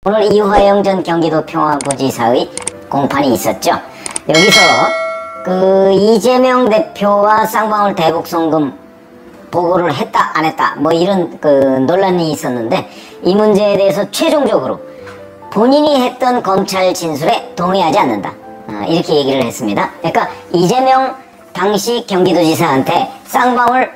오늘 이화영 전 경기도 평화부지사의 공판이 있었죠. 여기서 그 이재명 대표와 쌍방울 대북송금 보고를 했다 안 했다 뭐 이런 그 논란이 있었는데, 이 문제에 대해서 최종적으로 본인이 했던 검찰 진술에 동의하지 않는다, 이렇게 얘기를 했습니다. 그러니까 이재명 당시 경기도지사한테 쌍방울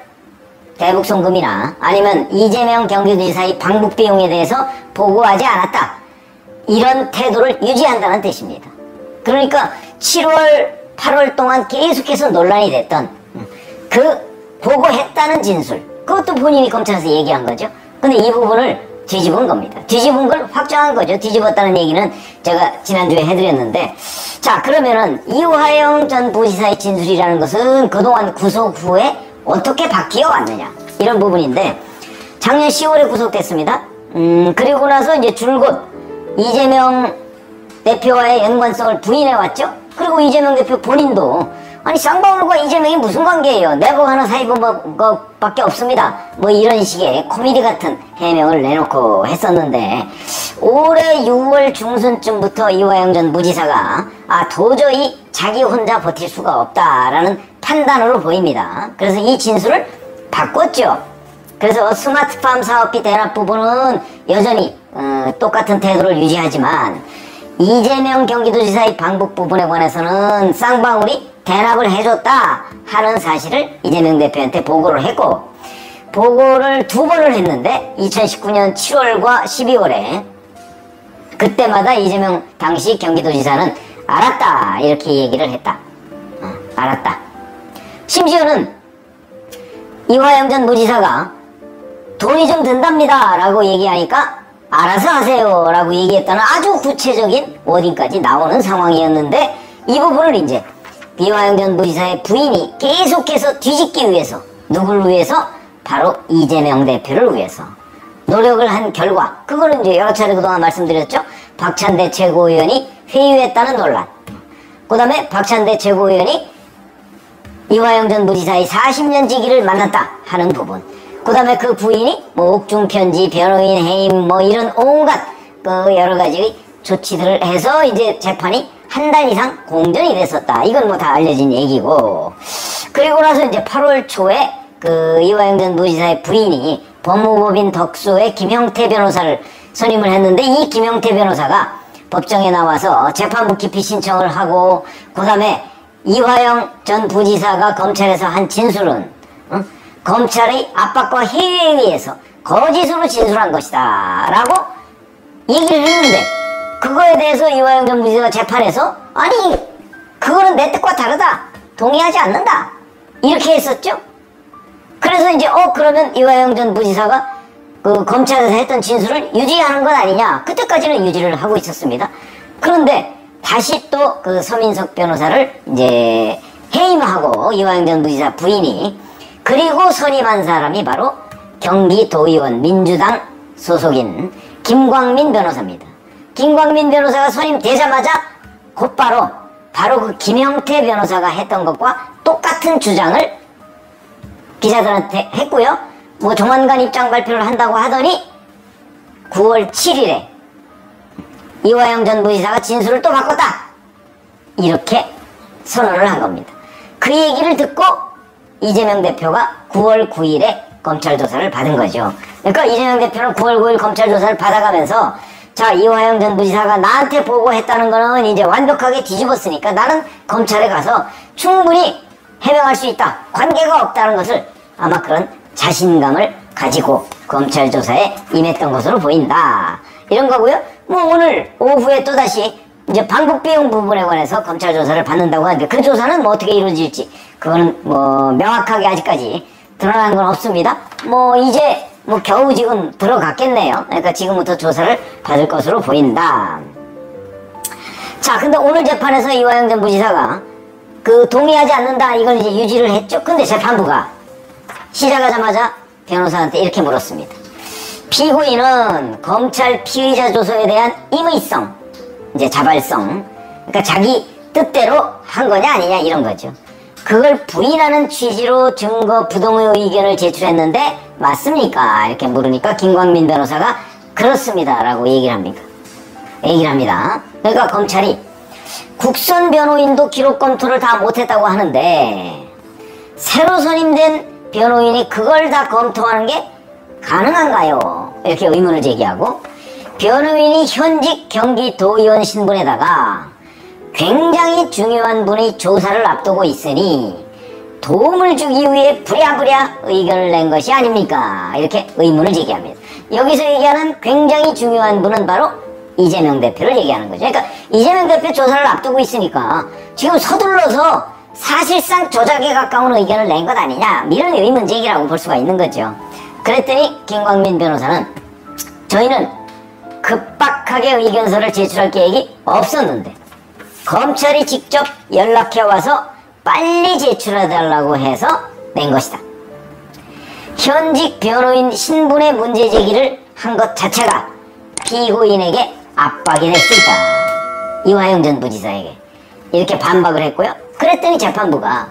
대북송금이나 아니면 이재명 경기도지사의 방북 비용에 대해서 보고하지 않았다, 이런 태도를 유지한다는 뜻입니다. 그러니까 7월 8월 동안 계속해서 논란이 됐던 그 보고했다는 진술, 그것도 본인이 검찰에서 얘기한 거죠. 근데 이 부분을 뒤집은 겁니다. 뒤집은 걸 확정한 거죠. 뒤집었다는 얘기는 제가 지난주에 해드렸는데, 자, 그러면은 이화영 전 부지사의 진술이라는 것은 그동안 구속 후에 어떻게 바뀌어 왔느냐, 이런 부분인데, 작년 10월에 구속됐습니다. 그리고 나서 이제 줄곧 이재명 대표와의 연관성을 부인해 왔죠. 그리고 이재명 대표 본인도 아니 쌍방울과 이재명이 무슨 관계예요, 내복하는 사이본 것밖에 없습니다, 뭐 이런 식의 코미디 같은 해명을 내놓고 했었는데, 올해 6월 중순쯤부터 이화영 전 부지사가 도저히 자기 혼자 버틸 수가 없다라는 판단으로 보입니다. 그래서 이 진술을 바꿨죠. 그래서 스마트팜 사업비 대납 부분은 여전히 똑같은 태도를 유지하지만, 이재명 경기도지사의 방북 부분에 관해서는 쌍방울이 대납을 해줬다 하는 사실을 이재명 대표한테 보고를 했고, 보고를 2번을 했는데 2019년 7월과 12월에 그때마다 이재명 당시 경기도지사는 알았다, 이렇게 얘기를 했다. 알았다. 심지어는 이화영 전 부지사가 돈이 좀 든답니다 라고 얘기하니까 알아서 하세요 라고 얘기했다는 아주 구체적인 워딩까지 나오는 상황이었는데, 이 부분을 이제 이화영 전 부지사의 부인이 계속해서 뒤집기 위해서, 누굴 위해서? 바로 이재명 대표를 위해서 노력을 한 결과, 그거는 이제 여러 차례 그동안 말씀드렸죠. 박찬대 최고위원이 회유했다는 논란, 그 다음에 박찬대 최고위원이 이화영 전 부지사의 40년 지기를 만났다 하는 부분, 그 다음에 그 부인이 뭐 옥중편지, 변호인 해임, 뭐 이런 온갖 그 여러 가지 조치들을 해서 이제 재판이 한 달 이상 공전이 됐었다. 이건 뭐 다 알려진 얘기고, 그리고 나서 이제 8월 초에 그 이화영 전 부지사의 부인이 법무법인 덕수의 김형태 변호사를 선임을 했는데, 이 김형태 변호사가 법정에 나와서 재판부 기피 신청을 하고, 그 다음에 이화영 전 부지사가 검찰에서 한 진술은 검찰의 압박과 해외에 의해서 거짓으로 진술한 것이다 라고 얘기를 했는데, 그거에 대해서 이화영 전 부지사가 재판에서 아니 그거는 내 뜻과 다르다, 동의하지 않는다, 이렇게 했었죠. 그래서 이제 그러면 이화영 전 부지사가 그 검찰에서 했던 진술을 유지하는 건 아니냐, 그때까지는 유지를 하고 있었습니다. 그런데 다시 또 그 서민석 변호사를 이제 해임하고 이화영 전 부지사 부인이, 그리고 선임한 사람이 바로 경기도의원 민주당 소속인 김광민 변호사입니다. 김광민 변호사가 선임되자마자 곧바로 바로 그 김형태 변호사가 했던 것과 똑같은 주장을 기자들한테 했고요. 뭐 조만간 입장 발표를 한다고 하더니 9월 7일에 이화영 전 부지사가 진술을 또 바꿨다, 이렇게 선언을 한 겁니다. 그 얘기를 듣고 이재명 대표가 9월 9일에 검찰 조사를 받은 거죠. 그러니까 이재명 대표는 9월 9일 검찰 조사를 받아가면서, 자, 이화영 전 부지사가 나한테 보고했다는 거는 이제 완벽하게 뒤집었으니까 나는 검찰에 가서 충분히 해명할 수 있다, 관계가 없다는 것을 아마 그런 자신감을 가지고 검찰 조사에 임했던 것으로 보인다, 이런 거고요. 뭐 오늘 오후에 또다시 이제 방북 비용 부분에 관해서 검찰 조사를 받는다고 하는데, 그 조사는 뭐 어떻게 이루어질지 그거는 뭐 명확하게 아직까지 드러난 건 없습니다. 뭐 이제 뭐 겨우 지금 들어갔겠네요. 그러니까 지금부터 조사를 받을 것으로 보인다. 자, 근데 오늘 재판에서 이화영 전 부지사가 그 동의하지 않는다, 이걸 이제 유지를 했죠. 근데 재판부가 시작하자마자 변호사한테 이렇게 물었습니다. 피고인은 검찰 피의자 조서에 대한 임의성, 이제 자발성, 그러니까 자기 뜻대로 한 거냐 아니냐, 이런 거죠. 그걸 부인하는 취지로 증거 부동의 의견을 제출했는데 맞습니까? 이렇게 물으니까 김광민 변호사가 그렇습니다 라고 얘기를 합니다. 얘기를 합니다. 그러니까 검찰이 국선 변호인도 기록 검토를 다 못했다고 하는데 새로 선임된 변호인이 그걸 다 검토하는 게 가능한가요? 이렇게 의문을 제기하고, 변호인이 현직 경기도의원 신분에다가 굉장히 중요한 분이 조사를 앞두고 있으니 도움을 주기 위해 부랴부랴 의견을 낸 것이 아닙니까? 이렇게 의문을 제기합니다. 여기서 얘기하는 굉장히 중요한 분은 바로 이재명 대표를 얘기하는 거죠. 그러니까 이재명 대표 조사를 앞두고 있으니까 지금 서둘러서 사실상 조작에 가까운 의견을 낸 것 아니냐, 이런 의문 제기라고 볼 수가 있는 거죠. 그랬더니 김광민 변호사는 저희는 급박하게 의견서를 제출할 계획이 없었는데 검찰이 직접 연락해와서 빨리 제출해달라고 해서 낸 것이다. 현직 변호인 신분의 문제 제기를 한 것 자체가 피고인에게 압박이 될 수 있다. 이화영 전 부지사에게 이렇게 반박을 했고요. 그랬더니 재판부가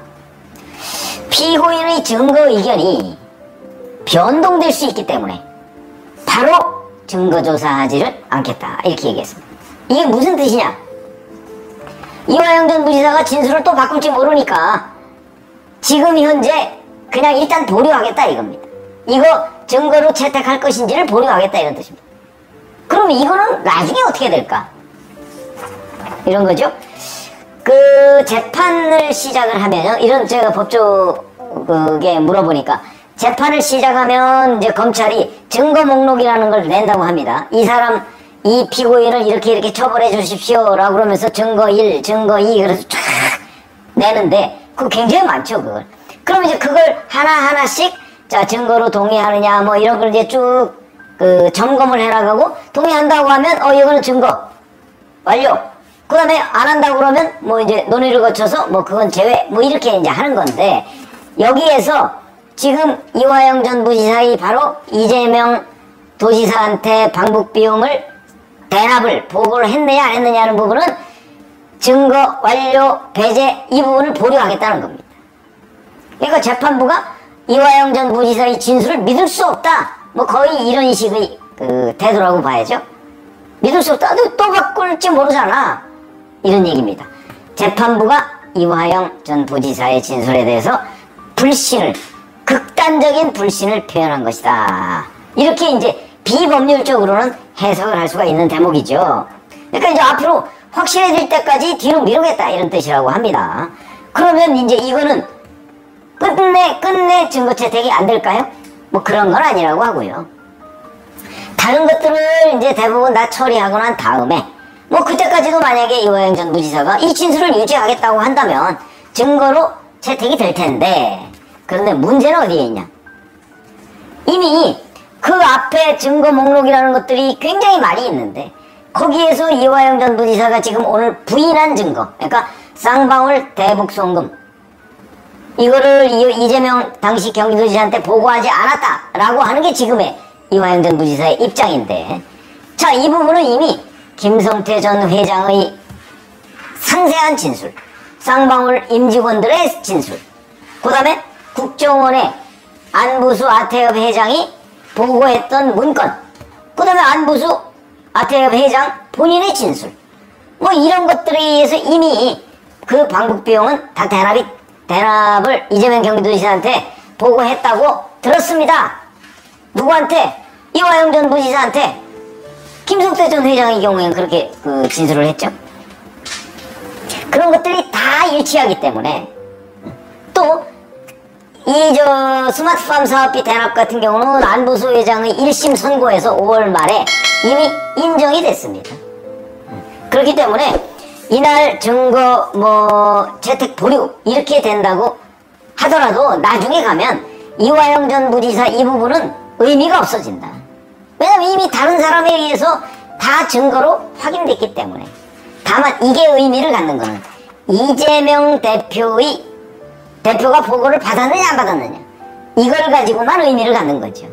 피고인의 증거 의견이 변동될 수 있기 때문에 바로 증거조사하지를 않겠다, 이렇게 얘기했습니다. 이게 무슨 뜻이냐? 이화영 전 부지사가 진술을 또 바꿀지 모르니까 지금 현재 그냥 일단 보류하겠다 이겁니다. 이거 증거로 채택할 것인지를 보류하겠다, 이런 뜻입니다. 그럼 이거는 나중에 어떻게 될까? 이런 거죠. 그 재판을 시작을 하면요, 이런 제가 법조계 물어보니까 재판을 시작하면 이제 검찰이 증거 목록이라는 걸 낸다고 합니다. 이 사람, 이 피고인을 이렇게 처벌해 주십시오 라고 그러면서 증거 1, 증거 2 그래서 쫙 내는데 그거 굉장히 많죠, 그걸. 그럼 이제 그걸 하나하나씩 자 증거로 동의하느냐 뭐 이런 걸 이제 쭉 점검을 해나가고, 동의한다고 하면 이거는 증거 완료. 그 다음에 안 한다고 그러면 뭐 이제 논의를 거쳐서 뭐 그건 제외 뭐 이렇게 이제 하는 건데, 여기에서 지금 이화영 전 부지사의 바로 이재명 도지사한테 방북 비용을 대납을 보고를 했느냐 안 했느냐는 부분은 증거 완료 배제 이 부분을 보류하겠다는 겁니다. 그러니까 재판부가 이화영 전 부지사의 진술을 믿을 수 없다, 뭐 거의 이런 식의 태도라고 봐야죠. 믿을 수 없다. 또 바꿀지 모르잖아, 이런 얘기입니다. 재판부가 이화영 전 부지사의 진술에 대해서 불신을, 극단적인 불신을 표현한 것이다, 이렇게 이제 비법률적으로는 해석을 할 수가 있는 대목이죠. 그러니까 이제 앞으로 확실해질 때까지 뒤로 미루겠다, 이런 뜻이라고 합니다. 그러면 이제 이거는 끝내 증거 채택이 안 될까요? 뭐 그런 건 아니라고 하고요. 다른 것들을 이제 대부분 다 처리하고 난 다음에 뭐 그때까지도 만약에 이화영 전 부지사가 이 진술을 유지하겠다고 한다면 증거로 채택이 될 텐데, 그런데 문제는 어디에 있냐? 이미 그 앞에 증거 목록이라는 것들이 굉장히 많이 있는데 거기에서 이화영 전 부지사가 지금 오늘 부인한 증거, 그러니까 쌍방울 대북송금, 이거를 이재명 당시 경기도지사한테 보고하지 않았다라고 하는 게 지금의 이화영 전 부지사의 입장인데, 자, 이 부분은 이미 김성태 전 회장의 상세한 진술, 쌍방울 임직원들의 진술, 그 다음에 국정원의 안부수 아태엽 회장이 보고했던 문건, 그 다음에 안부수 아태엽 회장 본인의 진술, 뭐 이런 것들에 의해서 이미 그 방북 비용은 다 대납을 이재명 경기도지사한테 보고했다고 들었습니다. 누구한테? 이화영 전 부지사한테. 김성태 전 회장의 경우에는 그렇게 진술을 했죠. 그런 것들이 다 일치하기 때문에, 또 이 스마트팜 사업비 대납 같은 경우는 안부수 회장의 1심 선고에서 5월 말에 이미 인정이 됐습니다. 그렇기 때문에 이날 증거 뭐 채택 보류 이렇게 된다고 하더라도 나중에 가면 이화영 전 부지사 이 부분은 의미가 없어진다. 왜냐면 이미 다른 사람에 의해서 다 증거로 확인됐기 때문에. 다만 이게 의미를 갖는 거는 이재명 대표가 보고를 받았느냐 안 받았느냐, 이걸 가지고만 의미를 갖는 거죠.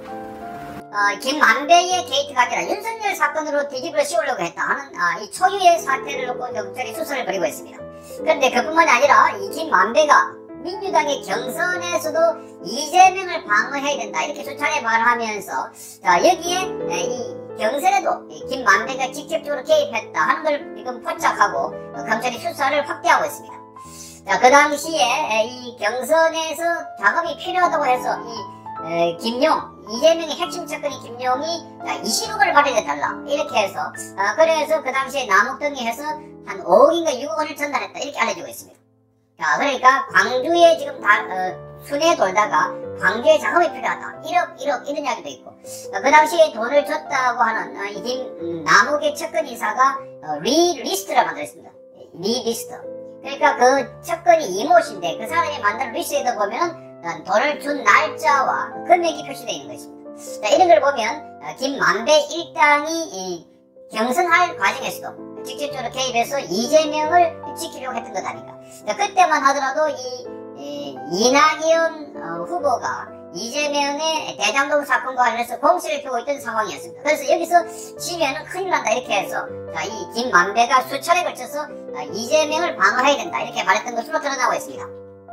김만배의 게이트가 아니라 윤석열 사건으로 뒤집어 씌우려고 했다 하는 이 초유의 사태를 놓고 경찰이 수사를 벌이고 있습니다. 그런데 그뿐만이 아니라 이 김만배가 민주당의 경선에서도 이재명을 방어해야 된다, 이렇게 수차례 말하면서 여기에 이 경선에도 김만배가 직접적으로 개입했다 하는 걸 지금 포착하고 검찰이 수사를 확대하고 있습니다. 자, 그 당시에 이 경선에서 작업이 필요하다고 해서 이재명의 핵심 측근이 김용이 20억을 발행해달라 이렇게 해서 그래서 그 당시에 남욱동에 해서 한 5억인가 6억을 전달했다 이렇게 알려지고 있습니다. 자, 그러니까 광주에 지금 순회에 돌다가 광주에 작업이 필요하다 1억 이런 이야기도 있고 그 당시에 돈을 줬다고 하는 이 남욱의 측근 이사가 리스트를 만들었습니다. 리스트. 그러니까 그 측근이 이모씨인데 그 사람이 만든 리스트에도 보면 돈을 준 날짜와 금액이 표시되어 있는 것입니다. 자, 이런 걸 보면 김만배 일당이 경선할 과정에서도 직접적으로 개입해서 이재명을 지키려고 했던 것 아닌가. 자, 그때만 하더라도 이낙연 후보가 이재명의 대장동 사건과 관련해서 공세를 펴고 있던 상황이었습니다. 그래서 여기서 지면은 큰일 난다 이렇게 해서 이 김만배가 수차례 걸쳐서 이재명을 방어해야 된다 이렇게 말했던 것으로 드러나고 있습니다.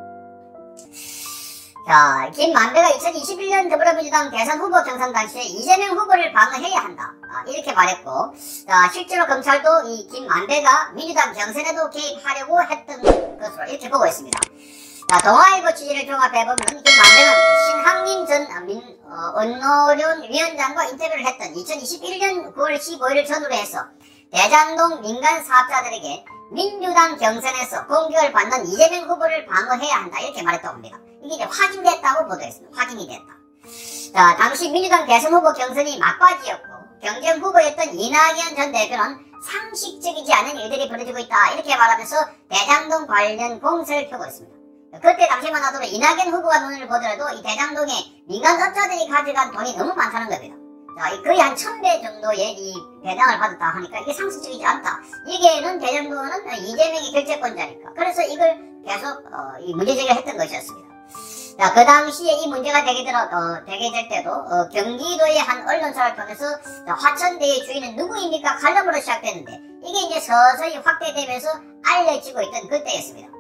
자, 김만배가 2021년 더불어민주당 대선 후보 경선 당시에 이재명 후보를 방어해야 한다 이렇게 말했고 실제로 검찰도 이 김만배가 민주당 경선에도 개입하려고 했던 것으로 이렇게 보고 있습니다. 자, 동아일보 취재를 종합해보면 김만배는 신학림 전 언노련 위원장과 인터뷰를 했던 2021년 9월 15일을 전후로 해서 대장동 민간 사업자들에게 민주당 경선에서 공격을 받는 이재명 후보를 방어해야 한다 이렇게 말했다고 합니다. 이게 이제 확인됐다고 보도했습니다. 확인이 됐다. 자, 당시 민주당 대선 후보 경선이 막바지였고 경쟁 후보였던 이낙연 전 대표는 상식적이지 않은 일들이 벌어지고 있다 이렇게 말하면서 대장동 관련 공세를 펴고 있습니다. 그때 당시만 하더라도 이낙연 후보가 눈을 보더라도 이 대장동에 민간업자들이 가져간 돈이 너무 많다는 겁니다. 자, 거의 한 1000배 정도의 이 배당을 받았다 하니까 이게 상식적이지 않다. 이게는 대장동은 이재명이 결재권자니까. 그래서 이걸 계속 이 문제제기를 했던 것이었습니다. 자, 그 당시에 이 문제가 되게 될 때도 경기도의 한 언론사를 통해서 화천대의 주인은 누구입니까? 칼럼으로 시작됐는데 이게 이제 서서히 확대되면서 알려지고 있던 그때였습니다.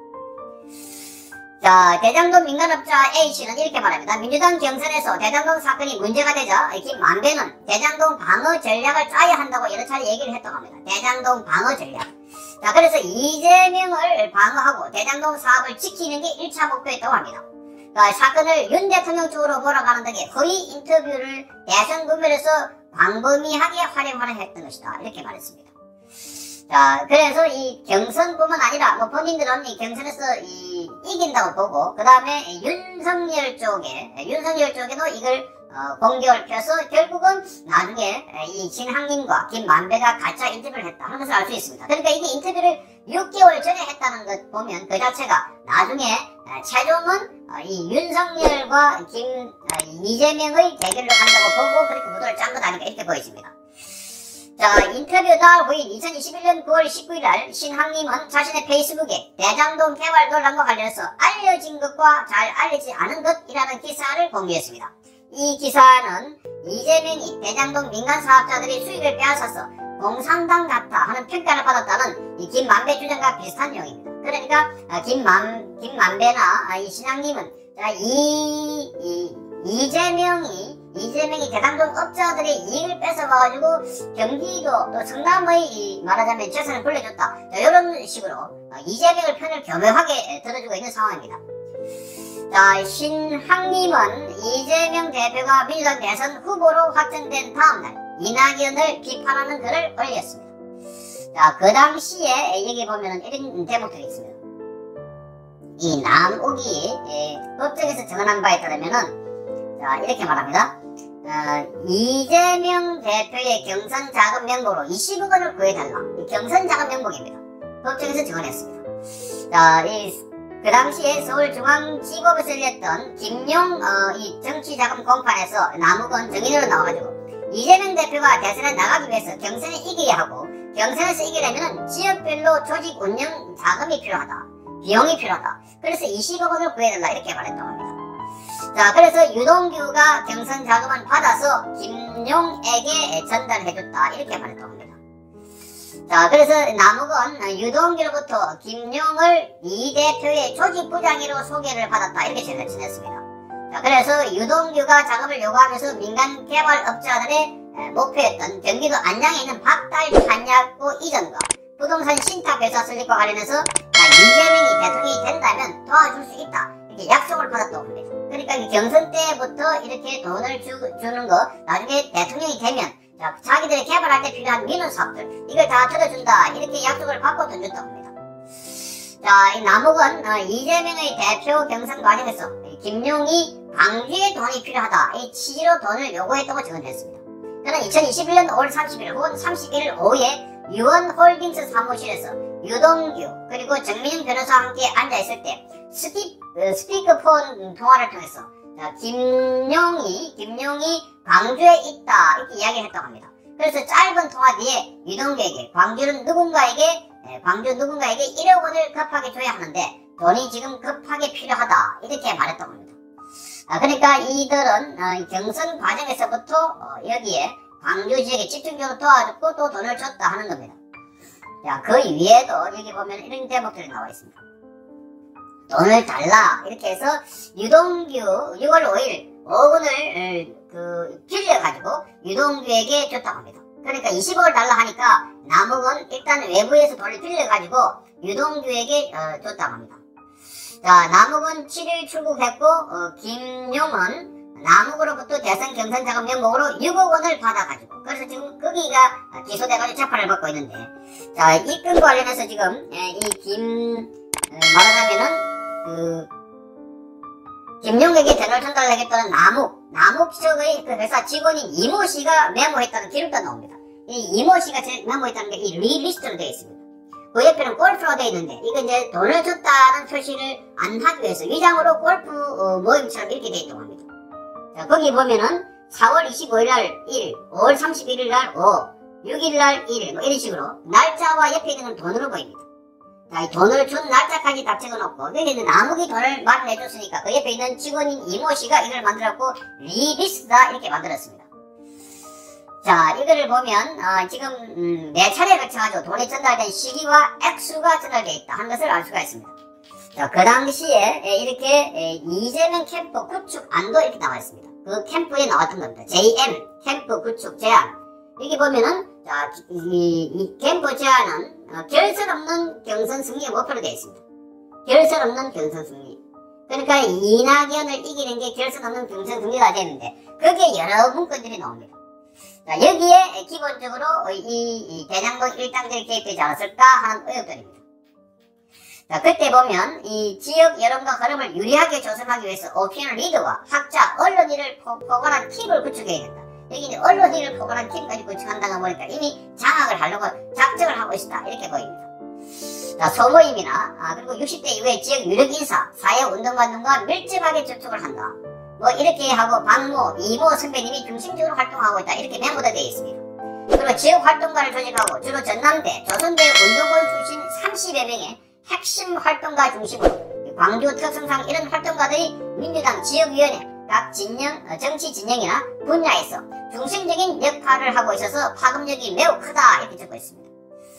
자, 대장동 민간업자 A씨는 이렇게 말합니다. 민주당 경선에서 대장동 사건이 문제가 되자 김만배는 대장동 방어 전략을 짜야 한다고 여러 차례 얘기를 했다고 합니다. 대장동 방어 전략. 자, 그래서 이재명을 방어하고 대장동 사업을 지키는 게 1차 목표였다고 합니다. 사건을 윤 대통령 쪽으로 몰아가는 등의 허위 인터뷰를 대선 구면에서 광범위하게 활용하려 했던 것이다. 이렇게 말했습니다. 자, 그래서 이 경선뿐만 아니라 본인들은 이 경선에서 이긴다고 보고 그 다음에 윤석열 쪽에도 이걸 공격을 펴서 결국은 나중에 이 신학님과 김만배가 가짜 인터뷰를 했다 하는 것을 알 수 있습니다. 그러니까 이게 인터뷰를 6개월 전에 했다는 것 보면 그 자체가 나중에 최종은 이 윤석열과 이재명의 대결로 간다고 보고 그렇게 무도를 짠 것 아닌가 이렇게 보여집니다. 자, 인터뷰 날 후인 2021년 9월 19일 날 신학님은 자신의 페이스북에 대장동 개발 논란과 관련해서 알려진 것과 잘 알려지지 않은 것이라는 기사를 공유했습니다. 이 기사는 이재명이 대장동 민간 사업자들이 수익을 빼앗아서 공산당 같다 하는 평가를 받았다는 이 김만배 주장과 비슷한 내용입니다. 그러니까 김만배나 이 신학님은 이재명이 대장동 업자들의 이익을 뺏어가지고 경기도 또 성남의 말하자면 재산을 불려줬다. 이런 식으로 이재명의 편을 교묘하게 들어주고 있는 상황입니다. 자, 신학님은 이재명 대표가 민주당 대선 후보로 확정된 다음날 이낙연을 비판하는 글을 올렸습니다. 자, 그 당시에 여기 보면은 이런 대목들이 있습니다. 이 남욱이 법정에서 정언한 바에 따르면은 자, 이렇게 말합니다. 이재명 대표의 경선 자금 명목으로 20억 원을 구해달라. 이 경선 자금 명목입니다. 법정에서 정언했습니다. 자, 그 당시에 서울중앙지법에서 열렸던 김용 이 정치자금 공판에서 남욱은 증인으로 나와가지고 이재명 대표가 대선에 나가기 위해서 경선에 이겨야 하고 경선에서 이기려면 지역별로 조직 운영 자금이 필요하다. 비용이 필요하다. 그래서 20억 원을 구해달라 이렇게 말했다고 합니다. 자, 그래서 유동규가 경선 자금을 받아서 김용에게 전달해줬다 이렇게 말했다고 합니다. 자, 그래서 남욱은 유동규로부터 김용을 이 대표의 조직부장으로 소개를 받았다 이렇게 전했습니다. 자, 그래서 유동규가 자금을 요구하면서 민간 개발업자들의 목표였던 경기도 안양에 있는 박달 탄약고 이전과 부동산 신탁회사 설립과 관련해서 이재명이 대통령이 된다면 도와줄 수 있다, 이렇게 약속을 받았다고 합니다. 그러니까 경선 때부터 이렇게 돈을 주는 거, 나중에 대통령이 되면 자기들이 개발할 때 필요한 민원 사업들 이걸 다 들어준다, 이렇게 약속을 받고 던졌다고 합니다. 자, 이 남욱은 이재명의 대표 경선 과정에서 김용이 광주에 돈이 필요하다, 이 취지로 돈을 요구했다고 증언했습니다. 그는 2021년 5월 30일 혹은 31일 오후에 유원홀딩스 사무실에서 유동규 그리고 정민영 변호사와 함께 앉아있을 때 스피커폰 통화를 통해서 김용이 광주에 있다, 이렇게 이야기를 했다고 합니다. 그래서 짧은 통화 뒤에 유동규에게 광주 누군가에게 1억 원을 급하게 줘야 하는데 돈이 지금 급하게 필요하다, 이렇게 말했다고 합니다. 그러니까 이들은 경선 과정에서부터 여기에 광주 지역에 집중적으로 도와줬고 또 돈을 줬다 하는 겁니다. 자, 그 위에도 여기 보면 이런 대목들이 나와 있습니다. 돈을 달라, 이렇게 해서 유동규 6월 5일 5억 원을 빌려가지고 유동규에게 줬다고 합니다. 그러니까 20억을 달라 하니까 남욱은 일단 외부에서 돈을 빌려가지고 유동규에게 줬다고 합니다. 자, 남욱은 7일 출국했고 김용은 남욱으로부터 대선 경선 자금 명목으로 6억 원을 받아가지고, 그래서 지금 거기가 기소돼가지고 재판을 받고 있는데, 자, 이 건 관련해서 지금 말하자면은 김용에게 돈을 전달하겠다는 남욱 측의 그 회사 직원인 이모 씨가 메모했다는 기록도 나옵니다. 이 이모 씨가 메모했다는 게 이 리스트로 되어 있습니다. 그 옆에는 골프로 되어 있는데, 이거 이제 돈을 줬다는 표시를 안 하기 위해서 위장으로 골프 모임처럼 이렇게 되어 있다고 합니다. 자, 거기 보면은 4월 25일 날 1, 5월 31일 날 5, 6일 날 1, 뭐 이런 식으로 날짜와 옆에 있는 건 돈으로 보입니다. 자, 이 돈을 준 날짜까지 다 적어놓고, 여기 이제 남욱이 돈을 마련해줬으니까 그 옆에 있는 직원인 이모 씨가 이걸 만들었고 리리스트다, 이렇게 만들었습니다. 자, 이거를 보면 지금 4차례에 걸쳐가지고 돈이 전달된 시기와 액수가 전달되어 있다 하는 것을 알 수가 있습니다. 자, 그 당시에 이렇게 이재명 캠프 구축 안도 이렇게 나와 있습니다. 그 캠프에 나왔던 겁니다. JM 캠프 구축 제안. 여기 보면은 자, 이 캠프 제안은 결선 없는 경선 승리의 목표로 되어 있습니다. 결선 없는 경선 승리. 그러니까 이낙연을 이기는 게 결선 없는 경선 승리가 되는데 거기에 여러 문건들이 나옵니다. 자, 여기에 기본적으로 이 대장동 일당들이 개입되지 않았을까 하는 의혹들입니다. 자, 그때 보면 이 지역 여론과 흐름을 유리하게 조성하기 위해서 오피니언 리더와 학자, 언론인을 포괄한 팀을 구축해야 된다. 여기 이제 언론인을 포괄한 팀까지 구축한다고 보니까 이미 장악을 하려고 작정을 하고 있다, 이렇게 보입니다. 자, 소모임이나 그리고 60대 이후의 지역 유력 인사, 사회운동가들과 밀접하게 접촉을 한다. 뭐 이렇게 하고 박모, 이모 선배님이 중심적으로 활동하고 있다, 이렇게 메모가 되어 있습니다. 그리고 지역 활동가를 조직하고 주로 전남대, 조선대 운동권 출신 30여 명의 핵심 활동가 중심으로 광주 특성상 이런 활동가들이 민주당 지역위원회 각 진영, 정치 진영이나 분야에서 중심적인 역할을 하고 있어서 파급력이 매우 크다, 이렇게 적고 있습니다.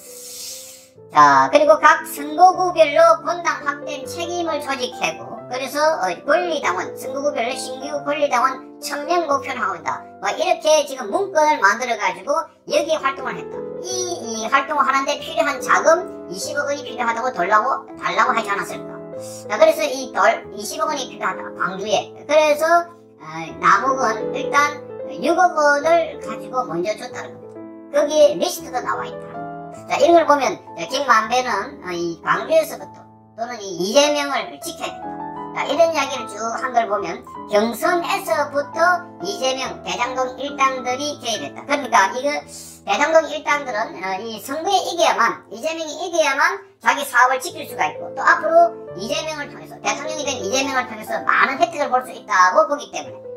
자, 그리고 각 선거구별로 본당 확대 책임을 조직하고, 그래서 권리당원, 선거구별로 신규 권리당원 1000명 목표를 하고 있다. 뭐 이렇게 지금 문건을 만들어가지고 여기에 활동을 했다. 이 활동을 하는데 필요한 자금 20억 원이 필요하다고 달라고 하지 않았을까. 자, 그래서 이 20억 원이 필요하다, 광주에. 그래서 남욱은 일단 6억 원을 가지고 먼저 줬다는 겁니다. 거기에 리스트도 나와 있다. 자, 이런 걸 보면 김만배는 이 광주에서부터 또는 이 이재명을 지켜야 된다. 자, 이런 이야기를 쭉 한 걸 보면 경선에서부터 이재명, 대장동 일당들이 개입했다. 그러니까 이거 대장동 일당들은 이 선거에 이겨야만, 이재명이 이겨야만 자기 사업을 지킬 수가 있고, 또 앞으로 이재명을 통해서, 대통령이 된 이재명을 통해서 많은 혜택을 볼 수 있다고 보기 때문에